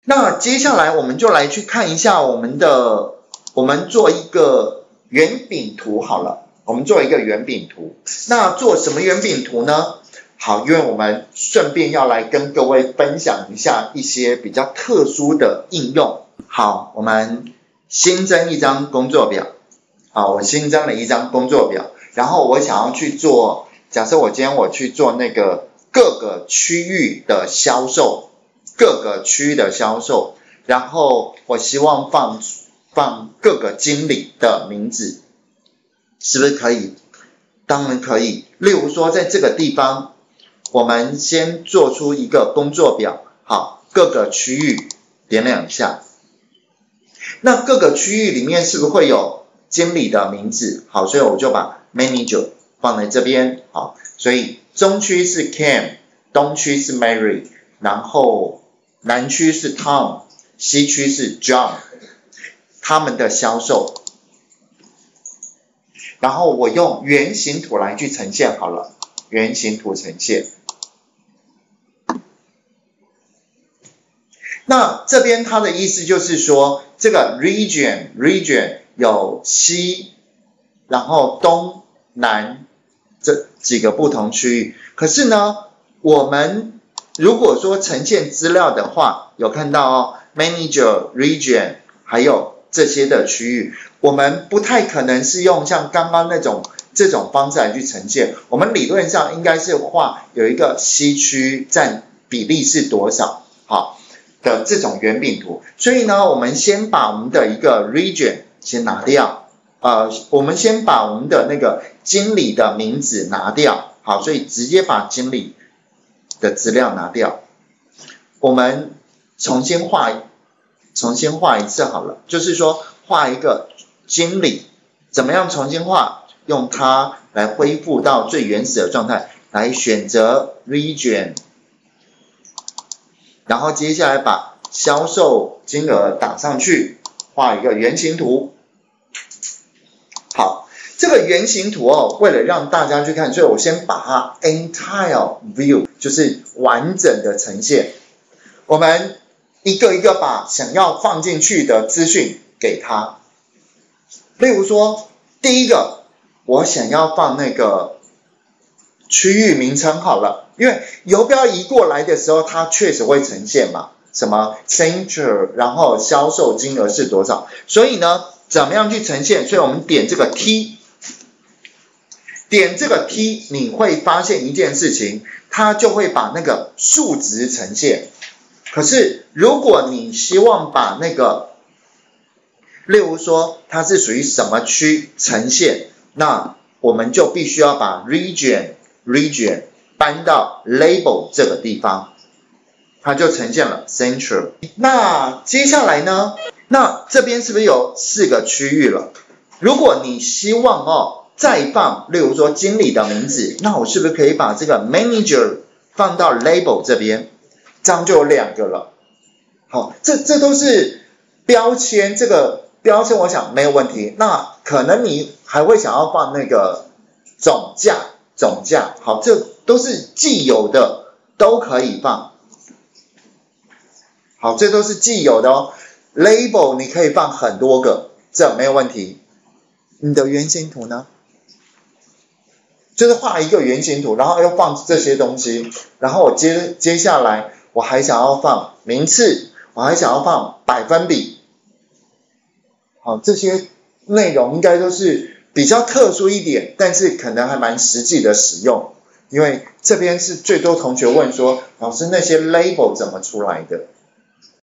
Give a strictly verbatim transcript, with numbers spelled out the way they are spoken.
那接下来我们就来去看一下我们的，我们做一个圆饼图好了，我们做一个圆饼图。那做什么圆饼图呢？好，因为我们顺便要来跟各位分享一下一些比较特殊的应用。好，我们新增一张工作表。好，我新增了一张工作表，然后我想要去做，假设我今天我去做那个各个区域的销售，各个区域的销售，然后我希望放放各个经理的名字，是不是可以？当然可以。例如说，在这个地方，我们先做出一个工作表，好，各个区域点两下。那各个区域里面是不是会有经理的名字？好，所以我就把 manager 放在这边，好，所以中区是 Cam， 东区是 Mary， 然后南区是 Tom， 西区是 John， 他们的销售。然后我用圆形图来去呈现好了，圆形图呈现。那这边它的意思就是说，这个 region region 有西，然后东南这几个不同区域。可是呢，我们如果说呈现资料的话，有看到哦 ，manager region 还有这些的区域，我们不太可能是用像刚刚那种这种方式来去呈现。我们理论上应该是画有一个西区占比例是多少，好。的这种圆饼图，所以呢，我们先把我们的一个 region 先拿掉，呃，我们先把我们的那个经理的名字拿掉，好，所以直接把经理的资料拿掉，我们重新画，重新画一次好了，就是说画一个经理，怎么样重新画？用它来恢复到最原始的状态，来选择 region。然后接下来把销售金额打上去，画一个圆形图。好，这个圆形图哦，为了让大家去看，所以我先把它 entire view， 就是完整的呈现。我们一个一个把想要放进去的资讯给它。例如说，第一个，我想要放那个区域名称好了。因为游标移过来的时候，它确实会呈现嘛，什么 center， 然后销售金额是多少，所以呢，怎么样去呈现？所以我们点这个 T， 点这个 T， 你会发现一件事情，它就会把那个数值呈现。可是如果你希望把那个，例如说它是属于什么区呈现，那我们就必须要把 region region。搬到 label 这个地方，它就呈现了 central。那接下来呢？那这边是不是有四个区域了？如果你希望哦再放，例如说经理的名字，那我是不是可以把这个 manager 放到 label 这边？这样就有两个了。好，这这都是标签，这个标签我想没有问题。那可能你还会想要放那个总价。总价，好，这都是既有的，都可以放。好，这都是既有的哦。label 你可以放很多个，这没有问题。你的圆形图呢？就是画一个圆形图，然后要放这些东西，然后我接接下来我还想要放名次，我还想要放百分比。好，这些内容应该都是比较特殊一点，但是可能还蛮实际的使用，因为这边是最多同学问说，老师那些 label 怎么出来的？